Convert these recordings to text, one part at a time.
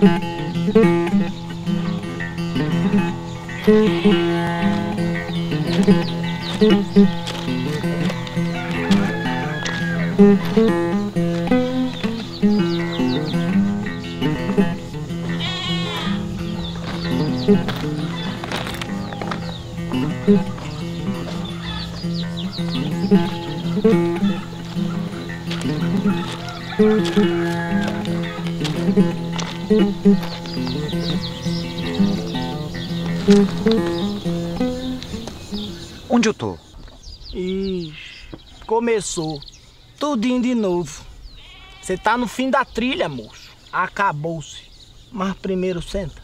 Onde eu tô? Ixi, começou. Tudinho de novo. Você tá no fim da trilha, moço. Acabou-se. Mas primeiro senta.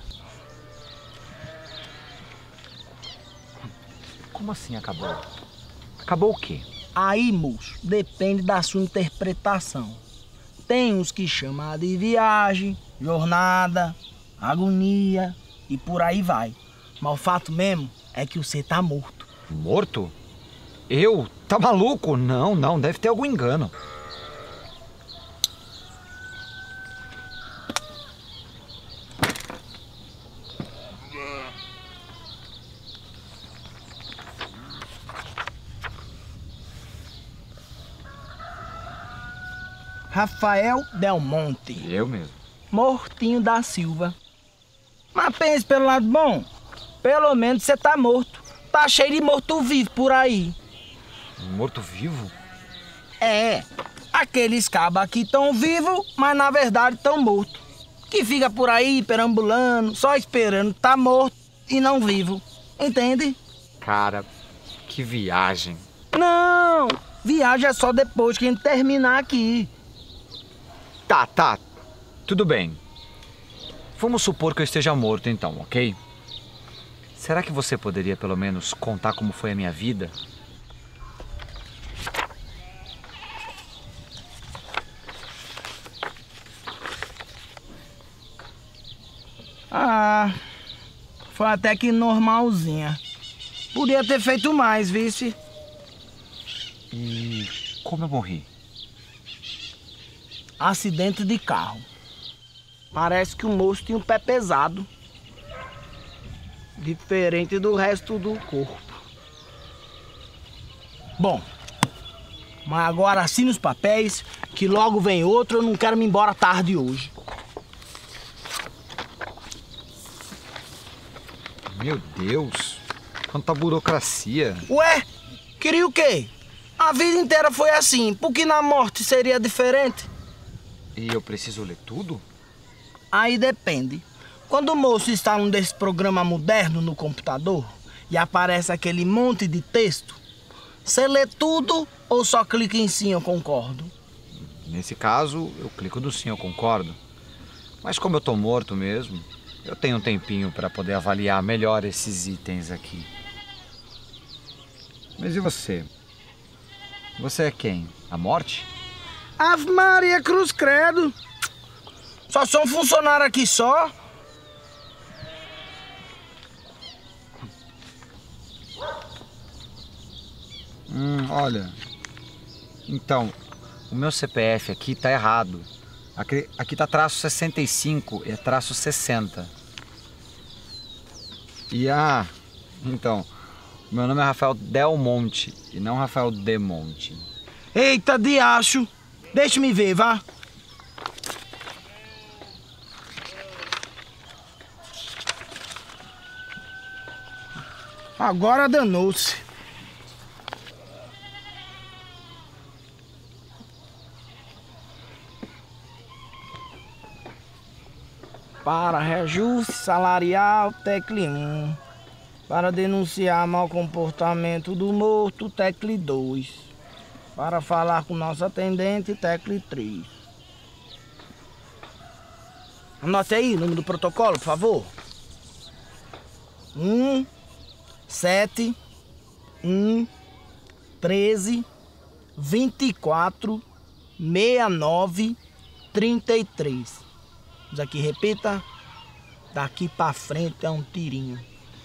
Como assim acabou? Acabou o quê? Aí, moço, depende da sua interpretação. Tem uns que chamam de viagem, jornada, agonia e por aí vai. Mas o fato mesmo é que você tá morto. Morto? Eu? Tá maluco? Não, deve ter algum engano. Rafael Del Monte. Eu mesmo. Mortinho da Silva. Mas pense pelo lado bom. Pelo menos você tá morto. Tá cheio de morto-vivo por aí. Morto-vivo? É. Aqueles cabos aqui tão vivos, mas na verdade tão mortos. Que fica por aí perambulando, só esperando tá morto e não vivo. Entende? Cara, que viagem. Não. Viagem é só depois que a gente terminar aqui. Tá. Tudo bem. Vamos supor que eu esteja morto então, ok? Será que você poderia pelo menos contar como foi a minha vida? Ah, foi até que normalzinha. Podia ter feito mais, vice. E como eu morri? Acidente de carro. Parece que o moço tinha um pé pesado. Diferente do resto do corpo. Bom, mas agora assine os papéis, que logo vem outro, eu não quero me embora tarde hoje. Meu Deus, quanta burocracia. Ué, queria o quê? A vida inteira foi assim, por que na morte seria diferente? E eu preciso ler tudo? Aí depende. Quando o moço está num desses programas modernos no computador e aparece aquele monte de texto, você lê tudo ou só clica em sim, eu concordo? Nesse caso, eu clico no sim, eu concordo. Mas como eu tô morto mesmo, eu tenho um tempinho para poder avaliar melhor esses itens aqui. Mas e você? Você é quem? A morte? Ave Maria Cruz Credo. Só sou um funcionário aqui só. Olha. Então, o meu CPF aqui tá errado. Aqui tá traço 65, é traço 60. Então, meu nome é Rafael Del Monte e não Rafael De Monte. Eita, diacho. Deixa-me ver, vá. Agora danou-se. Para reajuste salarial, tecle 1. Para denunciar mau comportamento do morto, tecle 2. Para falar com nosso atendente, tecle 3. Anote aí o número do protocolo, por favor. 1 7 1 13 24 69 33. Vamos aqui, repita. Daqui pra frente é um tirinho.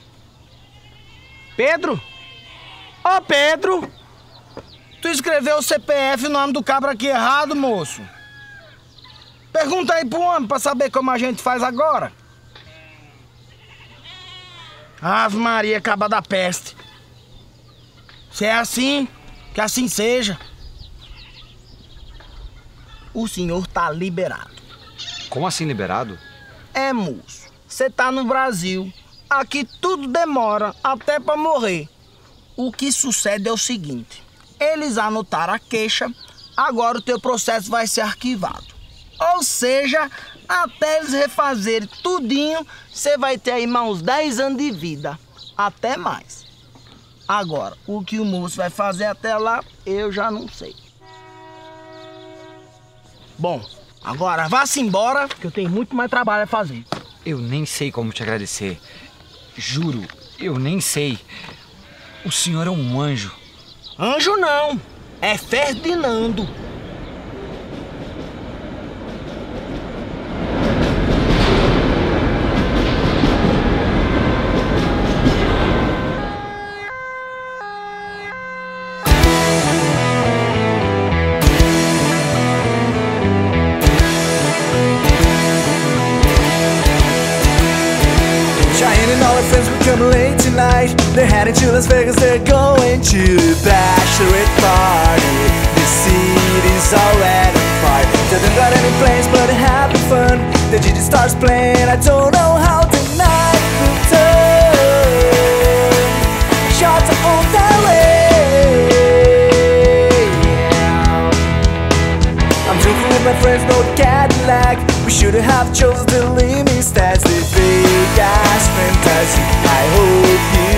Pedro? Ô, Pedro! Tu escreveu o CPF e o nome do cabra aqui errado, moço. Pergunta aí pro homem pra saber como a gente faz agora. Ave Maria, caba da peste. Se é assim, que assim seja. O senhor tá liberado. Como assim liberado? É, moço. Você tá no Brasil. Aqui tudo demora, até pra morrer. O que sucede é o seguinte. Eles anotaram a queixa, agora o teu processo vai ser arquivado. Ou seja, até eles refazerem tudinho, você vai ter aí mais uns 10 anos de vida. Até mais. Agora, o que o moço vai fazer até lá, eu já não sei. Bom, agora vá-se embora, que eu tenho muito mais trabalho a fazer. Eu nem sei como te agradecer. Juro, eu nem sei. O senhor é um anjo. Anjo não, é Ferdinando. Cheyenne and all her friends will come late tonight. They're heading to Las Vegas, they're going to a bachelorette party. The city's already on fire. They haven't got any plans, but they're having fun. The DJ starts playing, I don't know how the night will turn. Shots are on their way. I'm drinking with my friends, no Cadillac. We should have chosen the limit, that's the big ass fantasy. I hope you